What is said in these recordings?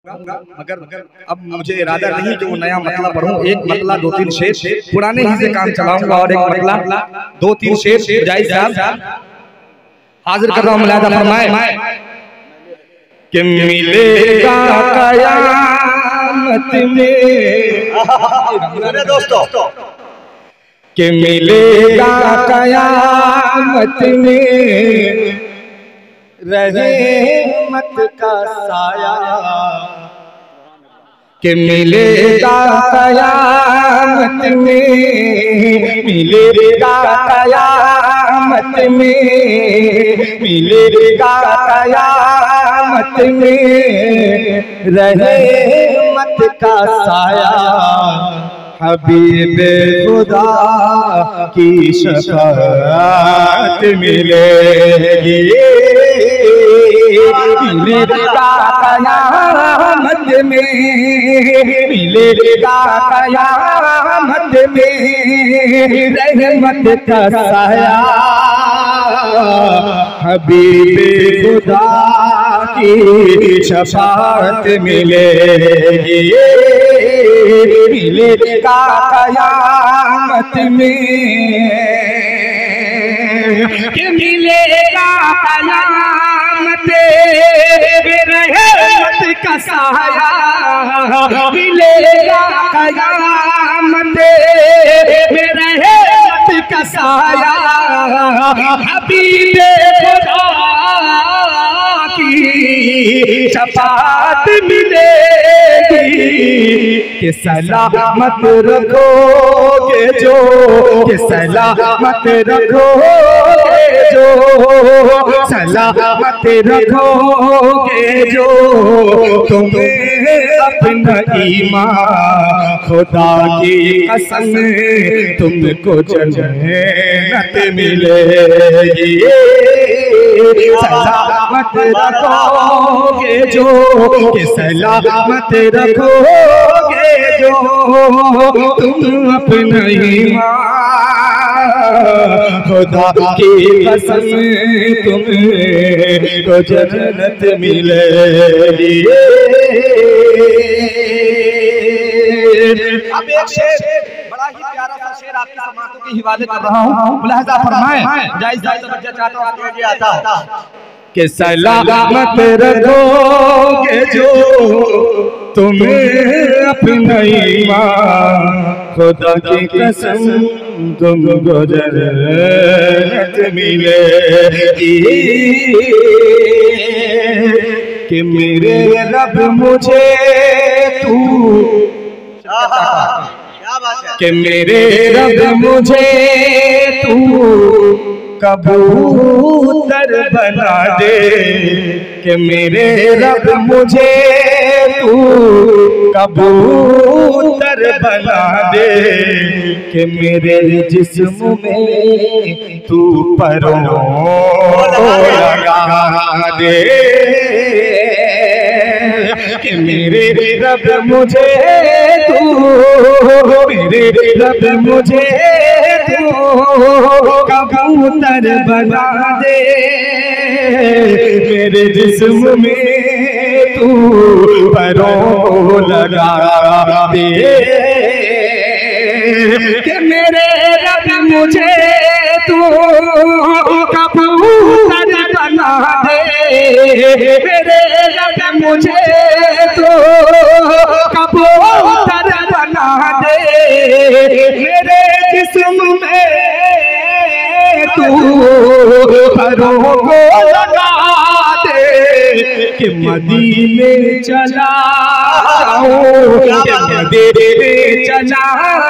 मगर अब मुझे इरादा नहीं कि वो नया मतला पढ़ूं। एक मतला दो तीन शेर पुराने ही से काम चलाऊंगा और एक मतला दो तीन शेर जायज साहब हाजिर कर रहा हूं। मुलाहिजा फरमाए कि मिलेगा कयामत में दोस्तों कि मिलेगा कयामत में रहमत का साया कि मिलेगा कयामत में, मिलेगा कयामत में, मिलेगा कयामत में रहमत का साया। हबीब खुदा की शफाअत मिलेगी, मिलेगा कयामत में, मिलेगा कयामत में रहमत का साया। हबीब खुदा की शफाअत मिलेगी, मिलेगा कयामत में, कि मिलेगा कयामत रहमत का साया, मिलेगा कयामत रहमत का साया। हबीब खुदा की शफाअत मिलेगी कि सलामत रखोगे जो, कि सलामत रखोगे जो, सलामत रखोगे जो तुम्हें अपना ईमान। खुदा की कसम तुमको जन्नत मिलेगी, सलामत रखोगे जो, कि सलामत रखोगे जो तुम अपना ईमान। खुदा की कसम तुमको जन्नत मिलेगी। अब एक शेर, बड़ा ही प्यारा सा शेर आपकी समातों के हवाले कर रहा हूँ। मुलाहिजा फरमाएं, जायज तवज्जो चाहता हूँ आपके लिए आता कि सलामत रखोगे जो तुम्हें अपना ईमान। खुदा की कसम तुमको जन्नत मिलेगी कि मेरे रब मुझे तू, कि मेरे रब मुझे तू कबूतर बना दे, कि मेरे रब मुझे तू कबूतर बना दे, कि मेरे जिस्म में तू परों लगा दे, कि मेरे रब मुझे तू, मेरे रब मुझे तू कबूतर बना दे, मेरे जिस्म में तू परों लगा दे, कि मेरे रब मुझे तू कबूतर बना दे, मेरे रब मुझे तू कबूतर बना दे, मेरे जिस्म में तू परों को लगा दे, कि मदीने चला जाऊं, कि मदीने चला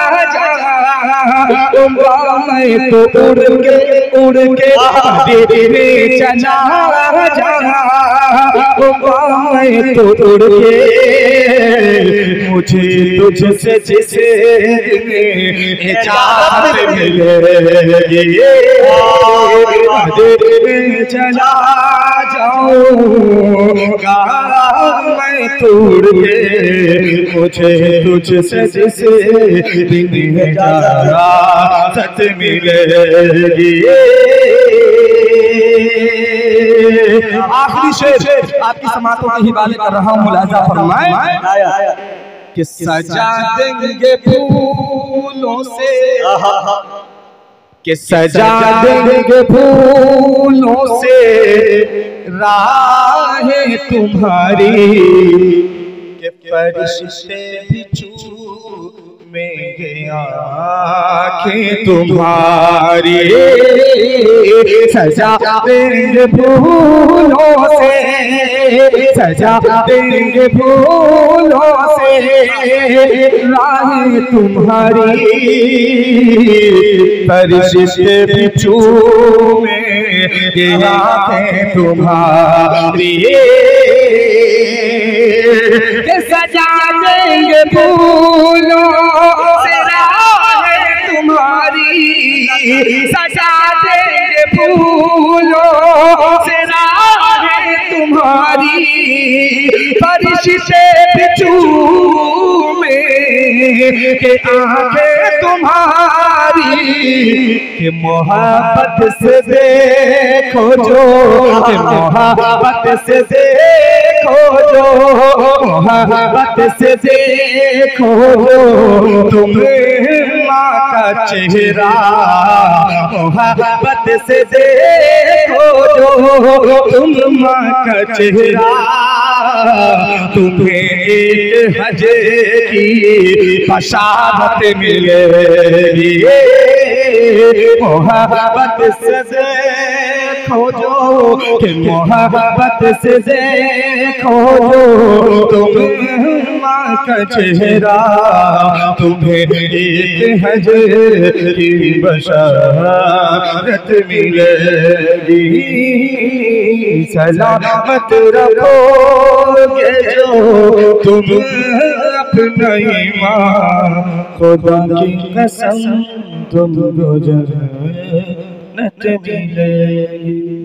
जाऊं, मैं तो उड़ के मदीने चला जाऊं, मैं तो उड़ के। मुझे तुझसे जिसे इजाज़त मिलेगी मदीने चला जाऊंगा मैं तोड़ के। मुझे तुझसे जिसे इजाज़त मिलेगी। आखिरी शेर आपकी समातों के हिवाले कर रहा हूँ, मुलाजा फरमाए कि सजा देंगे फूलों से, कि सजा देंगे फूलों से राहें तुम्हारी, के फरिश्ते भी चूमेंगे आँखें तुम्हारी। सजा देंगे फूलों से, सजा देंगे फूलों से राहें तुम्हारी, फरिश्ते भी चूमेंगे आँखें तुम्हारी। सजा देंगे फूलों से राहें तुम्हारी, सजा देंगे फूलों से राहें तुम्हारी, फरिश्ते भी चूमेंगे आँखें तुम्हारी। कि मोहब्बत से देखो जो, कि मोहब्बत से देखो जो, मोहब्बत से देखो तुम माँ का चेहरा, मोहब्बत से देखो जो तुम माँ का चेहरा, तुम्हें एक हजे की बशारत मिलेगी। मोहब्बत से देखो जो, कि मोहब्बत से देखो जो तुम माँ का चेहरा, तुम्हें एक हजे की बशारत मिलेगी। सलामत रखोगे जो तुम अपना ईमान, खुदा की कसम तुमको जन्नत मिलेगी।